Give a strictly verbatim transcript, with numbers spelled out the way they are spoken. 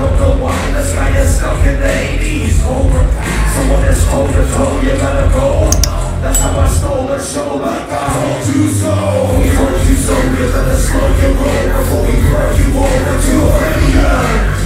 up the wireless guy is stuck in the eighties. Overpass, someone is toe to toe, you gotta go. That's how I stole the show, like I hope you so. We hurt you so, we're gonna slow you roll before we burn you over to oblivion.